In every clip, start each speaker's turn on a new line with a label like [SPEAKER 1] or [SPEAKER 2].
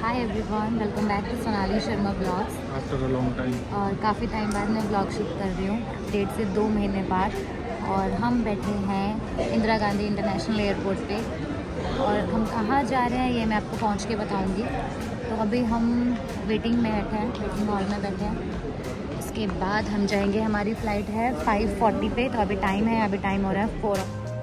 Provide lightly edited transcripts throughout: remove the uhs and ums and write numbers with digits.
[SPEAKER 1] Hi everyone, welcome back to Sonali Sharma blogs.
[SPEAKER 2] After a long time
[SPEAKER 1] और काफ़ी time बाद मैं ब्लॉग शूट कर रही हूँ, 1.5 से 2 महीने बाद। और हम बैठे हैं इंदिरा गांधी इंटरनेशनल एयरपोर्ट पे। और हम कहाँ जा रहे हैं ये मैं आपको पहुँच के बताऊँगी। तो अभी हम वेटिंग में बैठे हैं, वेटिंग हॉल में बैठे हैं। उसके बाद हम जाएंगे, हमारी फ़्लाइट है 5:40 पे। तो अभी टाइम है, अभी टाइम हो रहा है 4।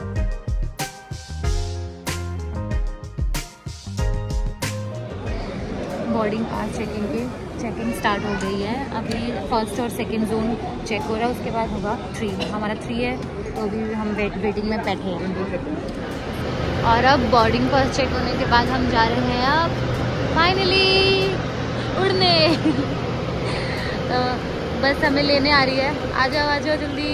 [SPEAKER 1] बोर्डिंग पास चेकिंग स्टार्ट हो गई है। अभी फर्स्ट और सेकंड जोन चेक हो रहा है, उसके बाद होगा 3। हमारा 3 है, तो अभी हम वेटिंग में बैठे हैं। और अब बोर्डिंग पास चेक होने के बाद हम जा रहे हैं अब फाइनली उड़ने। तो बस हमें लेने आ रही है, आ जाओ जल्दी।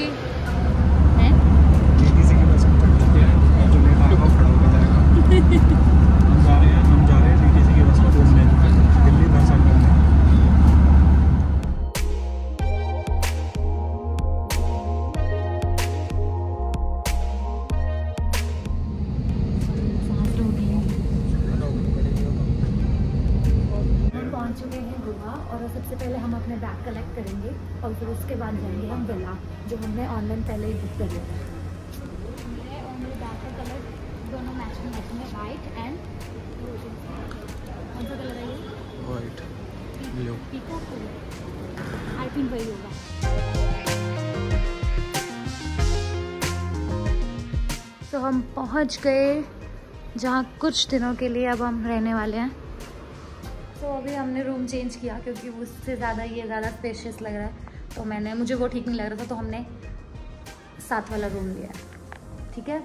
[SPEAKER 1] और सबसे पहले हम अपने बैग कलेक्ट करेंगे और फिर उसके बाद जाएंगे हम विला, जो हमने ऑनलाइन पहले ही बुक कर लिया है। और मेरे बैग का कलर दोनों मैचिंग है, वाइट एंड कौन सा कलर है ये?
[SPEAKER 2] वाइट ब्लू
[SPEAKER 1] पीको आई थिंक वही होगा। तो हम पहुंच गए जहाँ कुछ दिनों के लिए अब हम रहने वाले हैं। तो अभी हमने रूम चेंज किया क्योंकि उससे ज़्यादा ये ज़्यादा स्पेशियस लग रहा है। तो मुझे वो ठीक नहीं लग रहा था, तो हमने साथ वाला रूम लिया। ठीक है,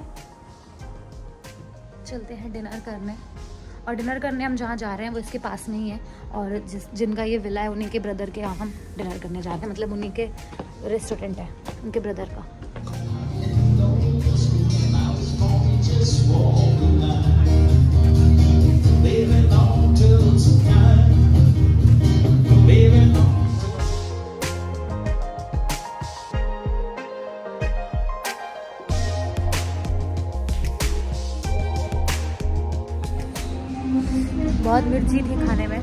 [SPEAKER 1] चलते हैं डिनर करने। और डिनर करने हम जहाँ जा रहे हैं वो इसके पास में ही है। और जिनका ये विला है उन्हीं के ब्रदर के यहाँ हम डिनर करने जाते हैं, मतलब उन्हीं के रेस्टोरेंट है, उनके ब्रदर का। बहुत मिर्ची थी खाने में,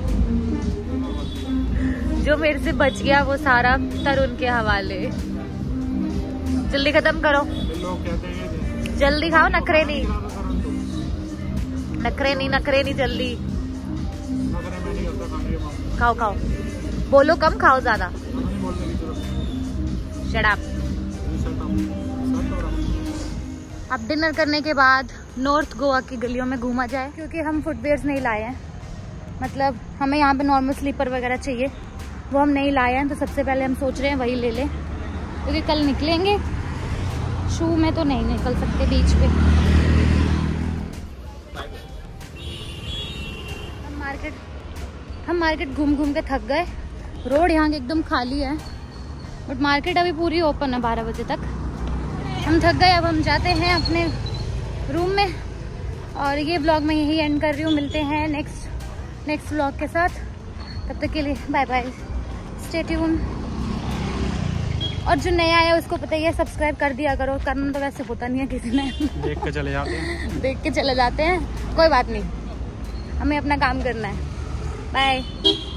[SPEAKER 1] जो मेरे से बच गया वो सारा तरुण के हवाले। जल्दी खत्म करो, जल्दी खाओ, नखरे नहीं, जल्दी खाओ। बोलो कम खाओ, ज्यादा। Shut up. अब डिनर करने के बाद नॉर्थ गोवा की गलियों में घूमा जाए, क्योंकि हम फुटवेयर्स नहीं लाए हैं। मतलब हमें यहाँ पे नॉर्मल स्लीपर वगैरह चाहिए, वो हम नहीं लाए हैं। तो सबसे पहले हम सोच रहे हैं वही ले लें, क्योंकि कल निकलेंगे। शू में तो नहीं निकल सकते बीच पे। हम मार्केट घूम के थक गए। रोड यहाँ की एकदम खाली है, बट मार्केट अभी पूरी ओपन है 12 बजे तक। हम थक गए, अब हम जाते हैं अपने रूम में। और ये ब्लॉग मैं यही एंड कर रही हूँ। मिलते हैं नेक्स्ट व्लॉग के साथ। तब तक के लिए बाय बाय, स्टे ट्यून। और जो नया आया उसको पता ही है, सब्सक्राइब कर दिया करो। करना तो वैसे होता नहीं है किसी ने,
[SPEAKER 2] देख के चले जाते हैं।
[SPEAKER 1] कोई बात नहीं, हमें अपना काम करना है। बाय।